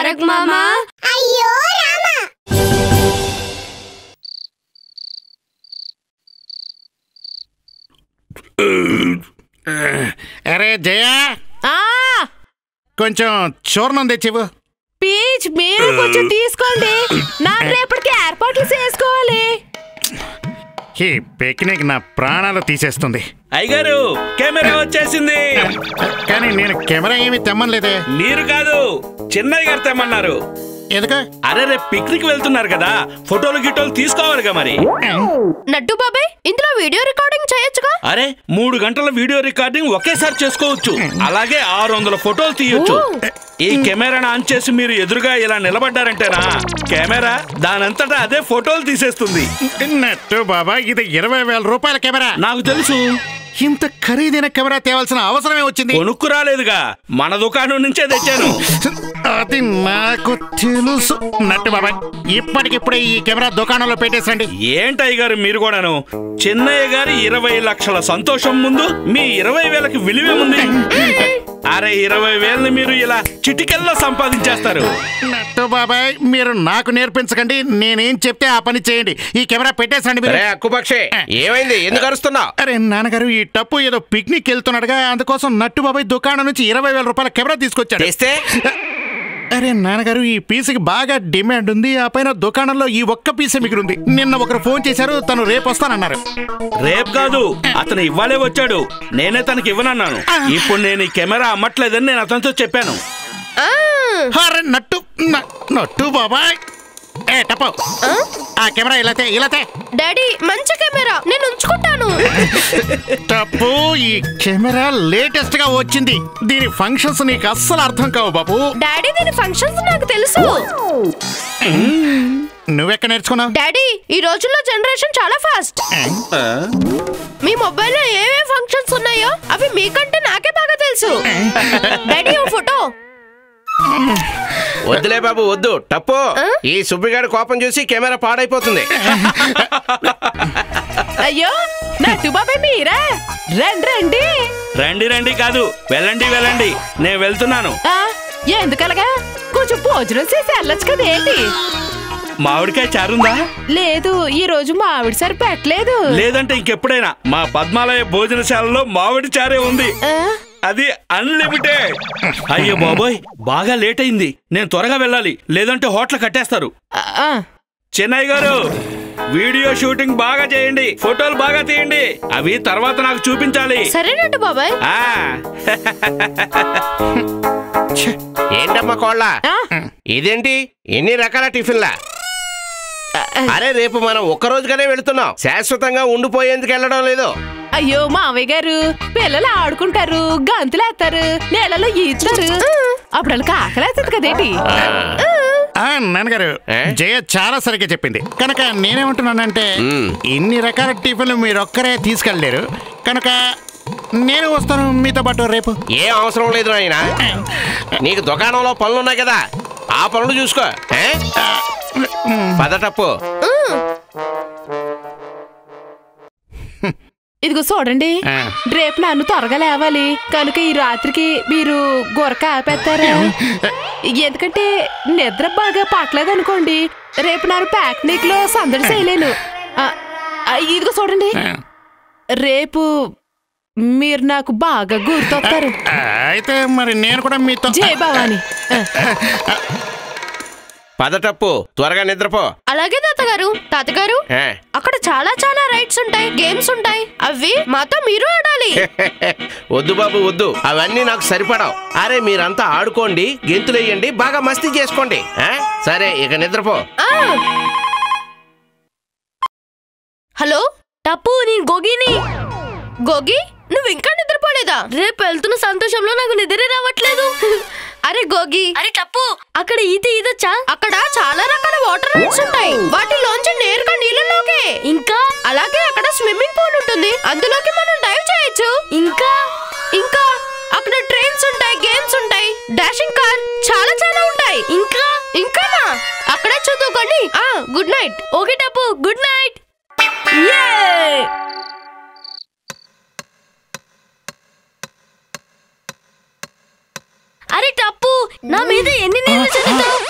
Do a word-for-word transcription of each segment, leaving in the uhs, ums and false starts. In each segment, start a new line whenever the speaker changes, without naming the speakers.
తారక్ మామా అయ్యో రామా
అరే జయ కొంచెం చూర్ణం తెచ్చివు.
పీచ్ మీరు కొంచెం తీసుకోండి, నాకు రేపటికి ఏర్పాట్లు చేసుకోవాలి.
ఈ పిక్నిక్ నా ప్రాణాలు తీసేస్తుంది.
అయ్యగారు కెమెరా వచ్చేసింది.
కానీ నేను కెమెరా ఏమి తెమ్మలేదే.
మీరు కాదు చిన్నయ్య గారు తెమ్మన్నారు.
ఎందుకు?
అరే రేపు పిక్నిక్ వెళ్తున్నారు కదా, ఫోటోలు గిటోలు తీసుకోవాలిగా మరి.
నట్టు బాబాయ్ ఇందులో వీడియో రికార్డింగ్ చేయొచ్చుగా.
అరే మూడు గంటల వీడియో రికార్డింగ్ ఒకేసారి చేసుకోవచ్చు, అలాగే ఆరు వందల ఫోటోలు తీయొచ్చు. ఈ కెమెరాను ఆన్ చేసి మీరు ఎదురుగా ఇలా నిలబడ్డారంటేనా కెమెరా దానంతటా అదే ఫోటోలు తీసేస్తుంది.
నట్టు బాబా ఇది ఇరవై వేల రూపాయల కెమెరా.
నాకు తెలుసు.
ఇంత ఖరీదైన కెమెరా తేవాల్సిన అవసరమే వచ్చింది.
కొనుక్కు రాలేదుగా, మన దుకాణం నుంచే తెచ్చాను.
అది నాకు తెలుసు. నట్టు బాబాయ్ ఇప్పటికిప్పుడే ఈ కెమెరా దుకాణంలో పెట్టేసండి.
ఏంటయ్య గారు మీరు కూడాను, చిన్నయ్య గారి ఇరవై లక్షల సంతోషం ముందు మీ ఇరవై వేలకి విలువేముంది? అరే ఇరవై వేలని మీరు ఇలా చిటికెల్లో సంపాదించేస్తారు.
నట్టు బాబాయ్ మీరు నాకు నేర్పించకండి, నేనేం చెప్తే ఆ పని చేయండి. ఈ కెమెరా పెట్టేసండి మీరు.
అక్కుపక్షే ఏమైంది, ఎందుకు అరుస్తున్నావు?
అరే నాన్నగారు ఈ టప్పు ఏదో పిక్నిక్ వెళ్తున్నాడుగా, అందుకోసం నట్టు బాబాయ్ దుకాణం నుంచి ఇరవై వేల రూపాయల కెమెరా తీసుకొచ్చాడు. అరే నాన్నగారు ఈ పీస్కి బాగా డిమాండ్ ఉంది, ఆ పైన దుకాణంలో ఈ ఒక్క పీసే మిగిలింది. నిన్న ఒకరు ఫోన్ చేశారు, తను రేపు వస్తానన్నారు.
రేపు కాదు అతను ఇవ్వాలే వచ్చాడు, నేనే తనకి ఇవ్వనన్నాను. ఇప్పుడు నేను ఈ కెమెరా అమ్మట్లేదని నేను అతనితో చెప్పాను.
అరే నట్టు నట్టు బాబాయ్ ఏ టప్పు ఆ కెమెరా ఇలాతే ఇలాతే.
డాడీ మంచి కెమెరా నేను ఉంచుకుంటాను.
టప్పు ఈ కెమెరా లేటెస్ట్ గా వచ్చింది, దీని ఫంక్షన్స్ నీకు అస్సలు అర్థం కావు బాబు.
డాడీ దీని ఫంక్షన్స్ నాకు తెలుసు.
నువ్వెక్కడ నేర్చుకున్నావు?
డాడీ ఈ రోజుల్లో జనరేషన్ చాలా ఫాస్ట్. మీ మొబైల్లో ఏమేం ఫంక్షన్స్ ఉన్నాయో అవి మీకంటే నాకే బాగా తెలుసు. డాడీ ఓ ఫోటో.
వద్దులే బాబు వద్దు టప్పు, ఈ సుబ్బిగాడి కోపం చూసి కెమెరా పాడైపోతుంది.
అయ్యో నట్టు బాబాయ్ మీరా, రండి రండి.
రండి రండి కాదు వెళ్ళండి వెళ్ళండి, నేను వెళ్తున్నాను.
ఎందుకలగా కొంచెం భోజనం చేసి వెళ్ళొచ్చు కదా. ఏంటి
మామిడికాయ చారుందా?
లేదు ఈ రోజు మామిడి సారి పెట్టలేదు.
లేదంటే ఇంకెప్పుడైనా మా పద్మాలయ భోజనశాలలో మామిడి చారే ఉంది, అది అన్లిమిటెడ్. అయ్యో బాబోయ్ బాగా లేట్ అయింది, నేను త్వరగా వెళ్ళాలి లేదంటే హోటల్ కట్టేస్తారు. చెన్నయ్య గారు వీడియో షూటింగ్ బాగా చేయండి, ఫోటోలు బాగా తీయండి, అవి తర్వాత నాకు చూపించాలి.
సరేనండి బాబాయ్.
ఏంటమ్మా కోళ్ళ ఇదేంటి ఎన్ని రకాల టిఫిన్లా? అరే రేపు మనం ఒక్క రోజుగానే వెళుతున్నాం, శాశ్వతంగా ఉండిపోయేందుకు వెళ్ళడం లేదు.
అయ్యో మావయ్య గారు పిల్లలు ఆడుకుంటారు, గంతులేస్తారు, నేలలో ఈస్తారు, అప్పుడు వాళ్ళకి ఆకలేస్తుంది కదేంటి.
నాన్నగారు జయ చాలా సరిగ్గా చెప్పింది. కనుక నేనేమంటున్నానంటే ఇన్ని రకాల టిఫిన్లు మీరు ఒక్కరే తీసుకెళ్ళలేరు, కనుక నేను వస్తాను మీతో పాటు రేపు.
ఏం అవసరం లేదు నాయనా, నీకు దుకాణంలో పనులు ఉన్నాయి కదా, ఆ పనులు చూసుకో. పదటప్పు.
ఇదిగో చూడండి, రేపు నన్ను త్వరగా లేవాలి కనుక ఈ రాత్రికి మీరు గొరక ఆపేస్తారా? ఎందుకంటే నిద్ర బాగా పట్టలేదు అనుకోండి, రేపు నన్ను పిక్నిక్ లో సందడి చేయలేను. ఇదిగో చూడండి, రేపు మీరు నాకు బాగా గుర్తొస్తారు.
అయితే మరి నేను కూడా మీతో.
జై భవాని.
పదటప్పు త్వరగా నిద్రపో.
అలాగే తాతగారు. తాతగారు అక్కడ చాలా చాలా రైడ్స్ ఉంటాయి, గేమ్స్ ఉంటాయి, అవి మాతో మీరు ఆడాలి.
వద్దు బాబు వద్దు, అవన్నీ నాకు సరిపడవు. అరే మీరంతా ఆడుకోండి, గెంతులేయండి, బాగా మస్తీ చేసుకోండి. సరే ఇక నిద్రపో.
హలో టప్పు, నేను గోగిని. గోగి నువ్వు ఇంకా నిద్రపోలేదా? రేపు వెళ్తున్న సంతోషంలో నాకు నిద్రే రావట్లేదు. అరే గోగి. అరే టప్పు అక్కడ ఈత ఈదొచ్చా? అక్కడ చాలా రకాల వాటర్ రైడ్స్ ఉంటాయి, వాటిలోంచి నేరుగా నీళ్ళలోకే. ఇంకా అలాగే అక్కడ స్విమ్మింగ్ పూల్ ఉంటుంది, అందులోకి మనం డైవ్ చేయొచ్చు. ఇంకా ఇంకా అక్కడ ట్రైన్స్ ఉంటాయి, గేమ్స్ ఉంటాయి, డాషింగ్ కార్, చాలా చాలా ఉంటాయి. ఇంకా ఇంకానా అక్కడే చదువుకోండి. ఆ good night. Okay Tappu good night. అరే టప్పు నా మీద ఎన్ని నీళ్ళు చల్లుతావు?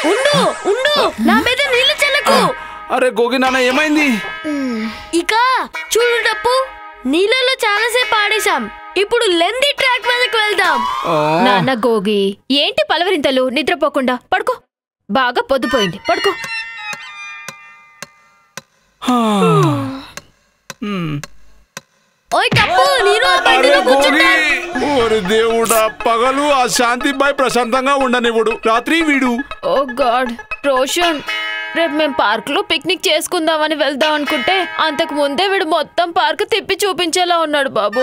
అరే గోగి నాన్న ఏమైంది?
ఇక చూడు డప్పు, నీళ్ళలో చాలాసేపు ఆడేశాం. ఇప్పుడు లెంది ట్రాక్ మీదకి వెళ్దాం.
నాన్న గోగి, ఏంటి పలవరింతలు? నిద్రపోకుండా పడుకో. బాగా పొద్దుపోయింది, పడుకో.
ఓయ్ టప్పు, నేను ఆ బండిలో కూర్చుంటా.
ఓరి దేవుడా, పగలు ఆ శాంతి బాయ్ ప్రశాంతంగా ఉండనివ్వడు, రాత్రి వీడు.
ఓ గాడ్ రోషన్, రేపు మేము పార్క్ లో పిక్నిక్ చేసుకుందామని వెళ్దాం అనుకుంటే అంతకు ముందే వీడు మొత్తం పార్క్ తిప్పి చూపించేలా ఉన్నాడు బాబు.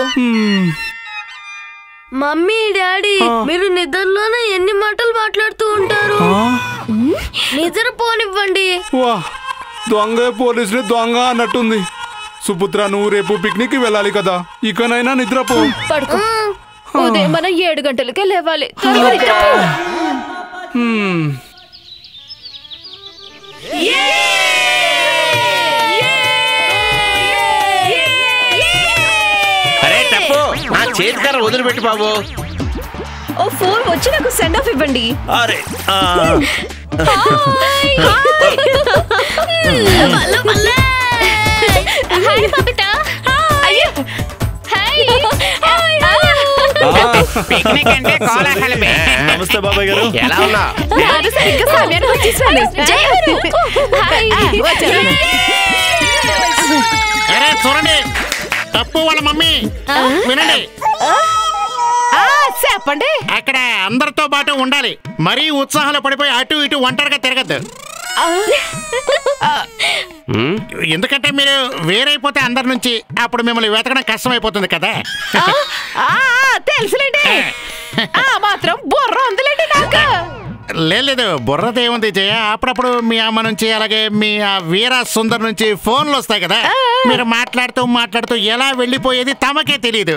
మమ్మీ డాడీ, మీరు నిద్రలోనే ఎన్ని మాటలు మాట్లాడుతూ ఉంటారు. నిద్ర పోనివ్వండి.
వా, దొంగ పోలీసులు దొంగ అన్నట్టుంది. సుపుత్ర, నువ్వు రేపు పిక్నిక్ వెళ్ళాలి కదా, ఇకనైనా నిద్రపో.
పడుకో. ఉదయం మనం ఏడు గంటలకే లేవాలి. త్వరగా నిద్రపో.
అరే తప్పు, ఆ చేతికర వదిలిపెట్టి బాబు.
ఓ ఫోన్ వచ్చి నాకు సెండ్ ఆఫ్ ఇవ్వండి.
అరే
హాయ్ బబిత. అయ్యో హాయ్.
పిక్నిక్ అంటే కోలాహలమే.
నమస్తే బాబాయ్ గారు,
ఎలా ఉన్నా?
నేను సరిగ్గా సమయానికి వచ్చేసాను. జయహరు. హాయ్.
అరే చూడండి, తప్పు వాళ్ళ మమ్మీ. వినండి,
చెప్పండి.
అక్కడ అందరితో పాటు ఉండాలి. మరీ ఉత్సాహంలో పడిపోయి అటు ఇటు ఒంటరిగా తిరగద్దు. ఎందుకంటే మీరు వేరైపోతే అందరి నుంచి అప్పుడు మిమ్మల్ని వెతకడం కష్టం అయిపోతుంది కదా.
తెలుసులేండి, మాత్రం బుర్ర ఉందిలేండి నాకు.
లేదు, బుర్రదేముంది జయ. అప్పుడప్పుడు మీ అమ్మ నుంచి అలాగే మీ ఆ వీర సుందర్ నుంచి ఫోన్లు వస్తాయి కదా. మీరు మాట్లాడుతూ మాట్లాడుతూ ఎలా వెళ్ళిపోయేది తమకే తెలియదు.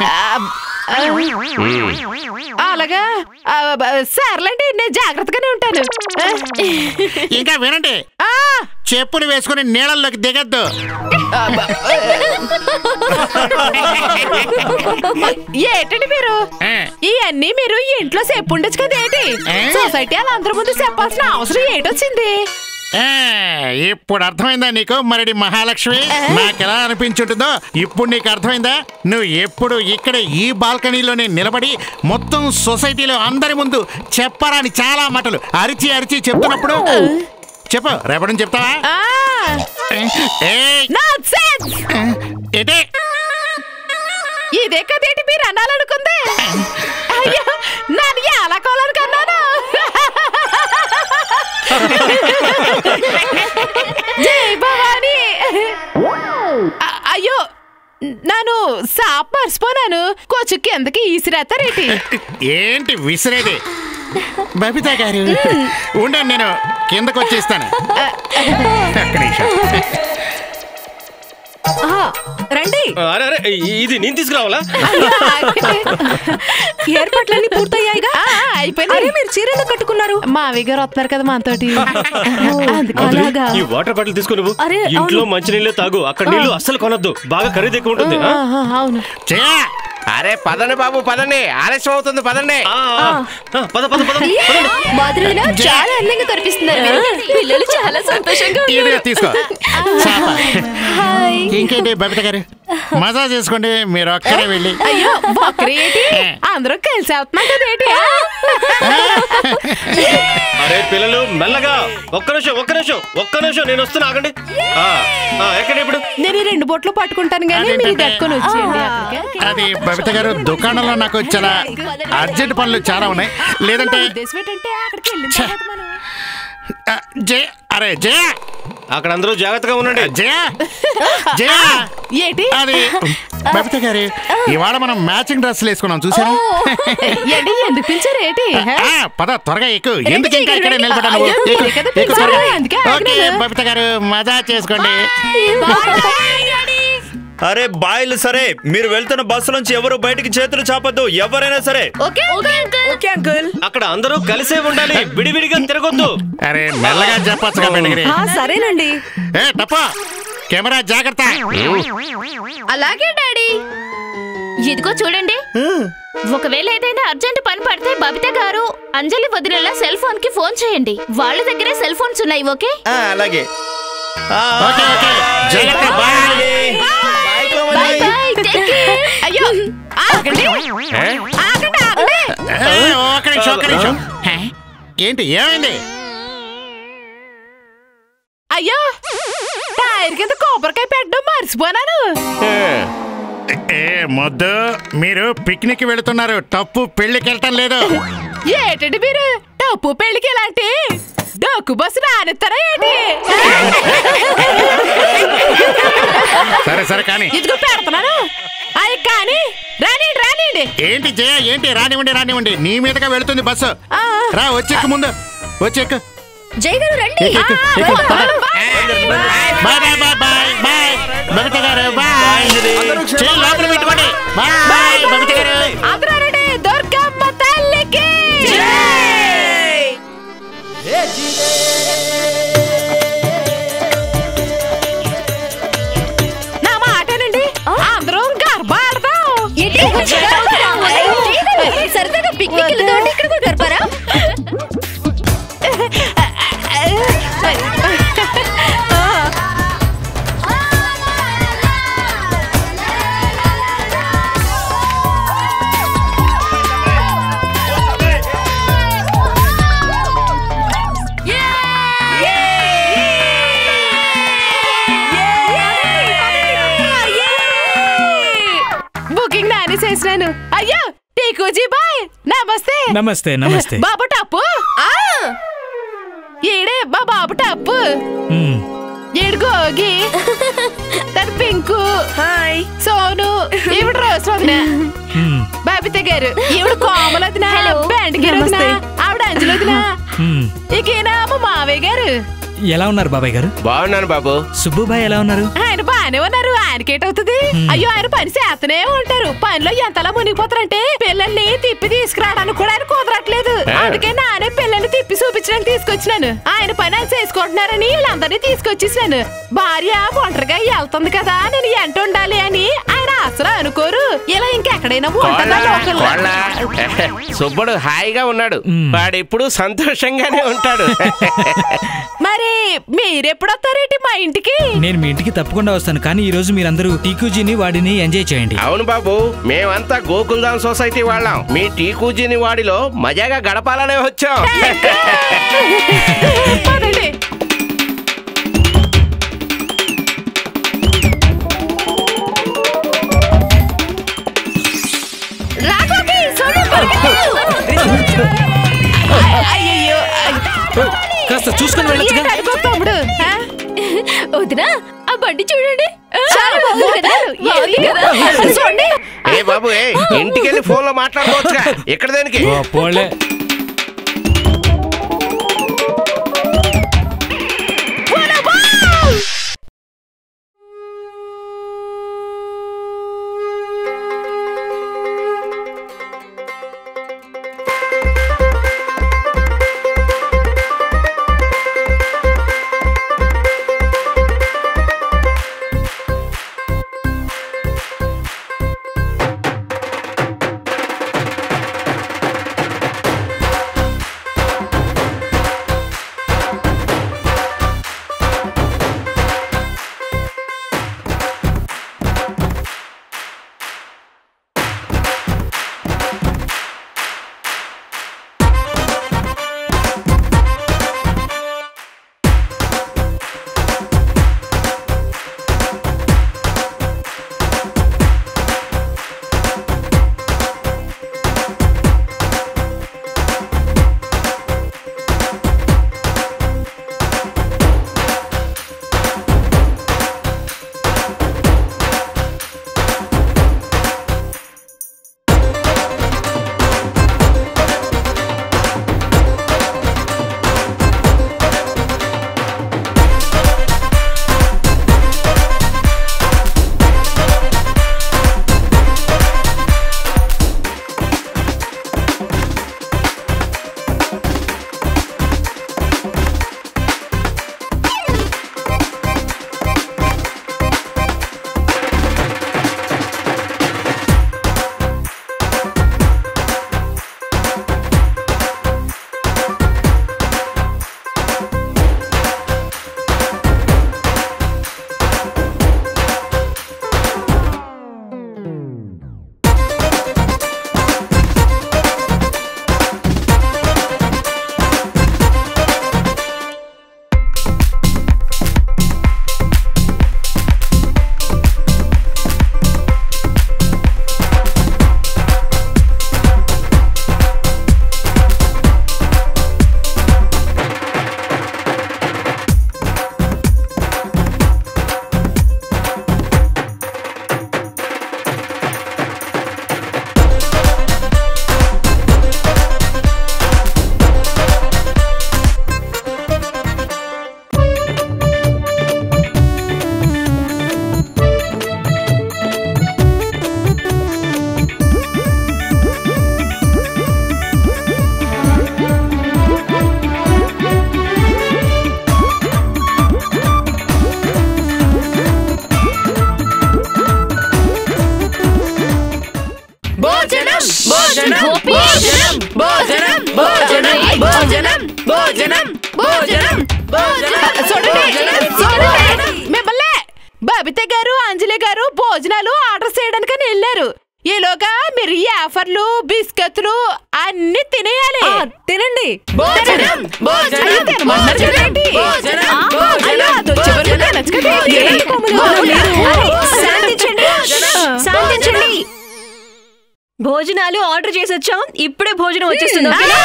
అలాగా సర్లేండి, నేను జాగ్రత్తగానే ఉంటాను.
ఇంకా వినండి, చెప్పులు వేసుకుని నీళ్ళల్లోకి దిగద్దు.
ఏంటండి మీరు ఇవన్నీ మీరు ఇంట్లో చెప్పు ఉండొచ్చు కదా. ఏంటి సొసైటీ అలా అందరి ముందు చెప్పాల్సిన అవసరం ఏంటొచ్చింది?
ఇప్పుడు అర్థమైందా నీకు? మరి మహాలక్ష్మి నాకెలా అనిపించుంటుందో ఇప్పుడు నీకు అర్థమైందా? నువ్వు ఎప్పుడు ఇక్కడ ఈ బాల్కనీలోనే నిలబడి మొత్తం సొసైటీలో అందరి ముందు చెప్పరాని చాలా మాటలు అరిచి అరిచి చెప్తున్నప్పుడు చెప్పు, రేపటి నుంచి చెప్తావా? ఏంటి
ఇదే కదేంటి మీరు అనాలనుకుంది? అయ్యో, నన్ను ఎలా కోలనుకున్నాను. జై భవాని. అయ్యో, నేను సాప్ మర్చిపోనాను. కొంచెం కిందకి ఈసిరేస్తారేంటి?
ఏంటి విసిరేది? బబితా గారు ఉండండి, నేను కిందకు వచ్చేస్తాను.
రండి.
ఇది నేను తీసుకురావాలా?
ఏర్పాట్లన్నీ పూర్తయ్యాయిగా? అయిపోయింది. మీరు చీరలు కట్టుకున్నారు. మావి గారు వస్తున్నారు కదా మనతోటి.
ఈ వాటర్ బాటిల్ తీసుకో. నువ్వు ఇంట్లో మంచి నీళ్ళు తాగు, అక్కడ నీళ్లు అస్సలు కొనొద్దు, బాగా ఖరీదు ఎక్కువ ఉంటుంది.
అవును.
అరే పదండి బాబు, పదండి, ఆలస్యం అవుతుంది, పదండి.
మధురలో చాలా అందంగా కనిపిస్తున్నారు. పిల్లలు చాలా సంతోషంగా
తీసుకో. ఇంకేంటి బబిత గారు, మజా చేసుకోండి, మీరు ఒక్కరే వెళ్ళి.
అయ్యో ఒక్కరేంటి, అందరూ కలిసి అవుతున్నాం కదేంటి?
అరే పిల్లలు మెల్లగా, ఒక్క నిమిషం ఒక్క నిమిషం ఒక్క నిమిషం నేను వస్తున్నా, ఆగండి. ఎక్కడ ఇప్పుడు?
నేను రెండు బొట్లు పట్టుకుంటాను కానీ మీరు దట్టుకొని వచ్చేయండి.
అది బబిత గారు, దుకాణంలో నాకు చాలా అర్జెంట్ పనులు చాలా ఉన్నాయి. లేదంటే జయ, అరే జయ,
అక్కడ అందరూ జాగ్రత్తగా ఉండండి.
జయ జయ
ఏంటి
అది బబిత గారు, ఇవాళ మనం మ్యాచింగ్ డ్రెస్సులు వేసుకున్నాం, చూసాను.
ఎందుకు పిలిచారు ఏంటి?
పద త్వరగా ఎక్కువ, ఎందుకు ఇంకా ఇక్కడే నిలబడ్డాను. ఓకే బబిత గారు, మజా చేసుకోండి.
అరే బాయ్లు, సరే మీరు వెళ్తున్న బస్సు నుంచి ఎవరు బయటికి చేతులు చాపద్దు, ఎవరైనా సరే.
అక్కడ అందరూ కలిసే ఉండాలి, విడివిడిగా తిరగొద్దు.
అరే మెల్లగా చెప్పొచ్చు కదా.
సరేనండి.
ఏ తప్ప, కెమెరా జాగ్రత్త.
అలాగే డాడీ.
ఇదిగో చూడండి, ఒకవేళ ఏదైనా అర్జెంట్ పని పడితే బబిత గారు అంజలి వదిలేలా సెల్ ఫోన్ కి ఫోన్ చేయండి. వాళ్ళ దగ్గరే సెల్ ఫోన్స్ ఉన్నాయి. ఓకే
అలాగే.
ఓకే ఓకే జాగ్రత్త బాయ్
అయ్యో ఆగండి ఆగండి ఆగండి
ఏ, ఒక్క నిమిషం ఒక్క నిమిషం హే, ఏంటి ఏమైంది
అయ్యో టైర్ కింద కొబ్బరికాయ పెట్టడం మర్చిపోనాను.
ఏ మొద్దు మీరు పిక్నిక్ వెళుతున్నారు తప్పు పెళ్లికి వెళ్ళటం లేదు.
ఏటండి మీరు డప్పు పెళ్లికి ఇలాంటి డొక్కు బస్సు రానిస్తారా ఏంటి?
సరే సరే కానీ
ఇదిగో పెడుతున్నాను అయ్యి కానీ రానిండి రానిండి.
ఏంటి జయ ఏంటి రానివ్వండి రానివ్వండి నీ మీదగా వెళుతుంది బస్సు. రా వచ్చేక్కు ముందు వచ్చేక్కు.
జై గారు రండి.
ఎక్కు, ఎక్కు, పద. Bye bye bye bye bye Babita గారు బాయ్ చేయి లోపల పెట్టుకోండి బాయ్ బబిత గారు.
అందరూ రండి దుర్గమ్మ తల్లికి నా మాటనండి అందరూ గర్భ ఆడదాం.
సరదాగా పిక్నిక్ వెళ్తామంటే ఇక్కడ కూడా గడపారా?
బుకింగ్ నానే చేసినాను. అయ్యో టీకూజీ బాయ్ నమస్తే.
నమస్తే నమస్తే
బాబు టప్పు ఏడే మా బాబు టప్పు ఏడు గోగి తన పింకు హాయ్ సోను ఈవిడ రోజు వదిన బాబిత గారు ఈవిడ కోమల వదిన బ్యాండ్ గారు వదిన ఆవిడ అంజలి వదిన ఇకేనా మా మావయ్య గారు.
ఎలా ఉన్నారు బాబాయ్ గారు?
బాగున్నాను బాబు.
సుబ్బుబాయ్ ఎలా ఉన్నారు?
ఆయన బాగానే ఉన్నారు. ఆయనకేటవుతుంది? అయ్యో ఆయన పని చేస్తూనే ఉంటారు. పనిలో ఎంతలా మునిగిపోతారంటే పిల్లల్ని తిప్పి తీసుకురావడానికి కూడా ఆయన కుదరట్లేదు. అందుకే నానే పిల్లల్ని తిప్పి చూపించడానికి తీసుకొచ్చినాను. ఆయన పని ఆయన చేసుకుంటున్నారని వీళ్ళందరినీ తీసుకొచ్చేసాను. భార్య ఒంటరిగా వెళ్తుంది కదా నేను ఎంట ఉండాలి అని ఆయన అసలు అనుకోరు. ఇలా ఇంకెక్కడైనా ఉంటుందా లోకల్లా?
సుబ్బుడు హాయిగా ఉన్నాడు. వాడెప్పుడు సంతోషంగానే ఉంటాడు.
మరి మీరెప్పుడు వస్తారేంటి మా ఇంటికి?
నేను మీ ఇంటికి తప్పకుండా వస్తాను, కానీ ఈ రోజు మీరందరూ టీకూజీని వాడిని ఎంజాయ్ చేయండి.
అవును బాబు, మేమంతా గోకుల్ధామ్ సొసైటీ వాళ్ళం. మీ టీకూజీని వాడిలో మజాగా గడపాలనే వచ్చాం.
అయ్యో
కాస్త చూసుకుని వెళ్ళొచ్చుగా.
తమ్ముడు
వదినా ఆ బండి చూడండి.
చూడండి
ఏ బాబు ఏ ఇంటికి వెళ్ళి ఫోన్ లో మాట్లాడుకోవచ్చుగా, ఇక్కడ దేనికి?
పోలే
భోజనం భోజనం చూడండి చూడండి మిమ్మల్ని బబిత గారు అంజలి గారు భోజనాలు ఆర్డర్ చేయడానికని వెళ్ళారు. ఈలోగా మీరు ఈ ఆఫర్లు బిస్కెట్లు అన్ని తినేయాలి. తినండి.
భోజనాలు ఆర్డర్ చేసి వచ్చాం, ఇప్పుడే భోజనం వచ్చేస్తుంది.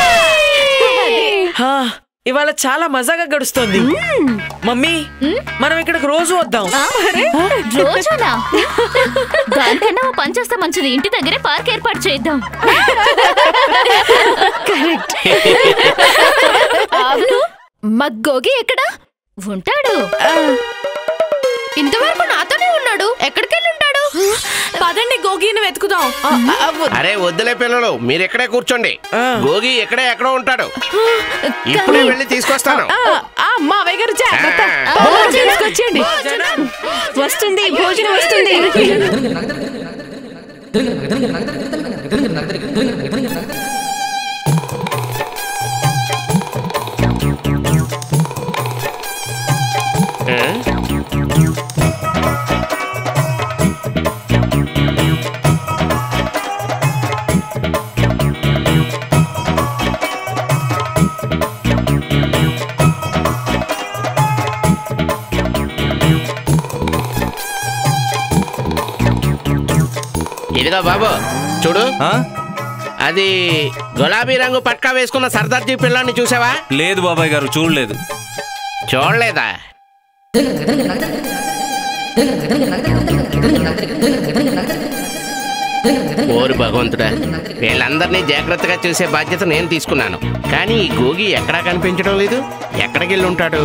ఇవాళ చాలా మజాగా గడుస్తుంది. మమ్మీ మనం ఇక్కడికి రోజు వద్దాం.
రోజునా? దానికన్నా పని చేస్తే మంచిది. ఇంటి దగ్గరే పార్క్ ఏర్పాటు చేద్దాం. అవును, మగ్గోగి ఎక్కడా ఉంటాడు? ఇంతవరకు నాతోనే ఉన్నాడు. ఎక్కడికి వెళ్ళి ఉంటాడు?
పదండి గోగిని వెతుకుదాం.
అరే వద్దులే పిల్లలు, మీరు ఇక్కడే కూర్చోండి. గోగి ఎక్కడే ఎక్కడో ఉంటాడు. ఇప్పుడే వెళ్ళి తీసుకొస్తాను.
మావయ్య గారు జాగ్రత్త, తీసుకొచ్చేయండి.
వస్తుంది, భోజనం వస్తుంది.
ఇదిగో బాబు చూడు, అది గులాబీ రంగు పట్కా వేసుకున్న సర్దార్జీ పిల్లాన్ని చూసావా?
లేదు బాబాయ్ గారు, చూడలేదు.
చూడలేదా? ఓరు భగవంతుడా, వీళ్ళందరినీ జాగ్రత్తగా చూసే బాధ్యత నేను తీసుకున్నాను. కానీ ఈ గోగి ఎక్కడా కనిపించడం లేదు. ఎక్కడికి వెళ్ళి ఉంటాడు?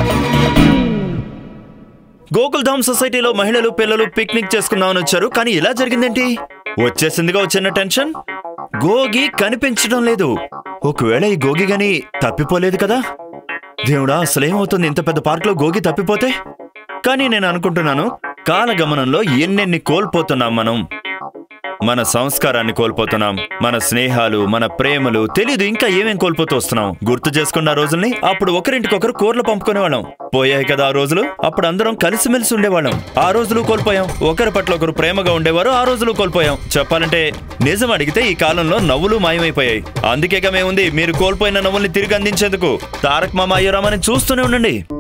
గోకుల్ ధామ్ సొసైటీలో మహిళలు పిల్లలు పిక్నిక్ చేసుకుందామని వచ్చారు, కానీ ఇలా జరిగిందేంటి? వచ్చేసిందిగా వచ్చిన టెన్షన్. గోగి కనిపించడం లేదు. ఒకవేళ ఈ గోగి గని తప్పిపోలేదు కదా? దేవుడా, అసలేమవుతుంది ఇంత పెద్ద పార్క్ లో గోగి తప్పిపోతే? కానీ నేను అనుకుంటున్నాను, కాలగమనంలో ఎన్నెన్ని కోల్పోతున్నాం మనం. మన సంస్కారాన్ని కోల్పోతున్నాం, మన స్నేహాలు, మన ప్రేమలు, తెలీదు ఇంకా ఏమేం కోల్పోతూ వస్తున్నాం. గుర్తు చేసుకున్న రోజుల్ని. అప్పుడు ఒకరింటికొకరు కూరలు పంపుకునేవాళ్ళం. పోయాయి కదా ఆ రోజులు. అప్పుడు అందరం కలిసిమెలిసి ఉండేవాళ్ళం. ఆ రోజులు కోల్పోయాం. ఒకరి పట్ల ఒకరు ప్రేమగా ఉండేవారు. ఆ రోజులు కోల్పోయాం. చెప్పాలంటే నిజం అడిగితే ఈ కాలంలో నవ్వులు మాయమైపోయాయి. అందుకేగా మేముంది మీరు కోల్పోయిన నవ్వుల్ని తిరిగి అందించేందుకు. తారక్ మామ అయ్యోరామని చూస్తూనే ఉండండి.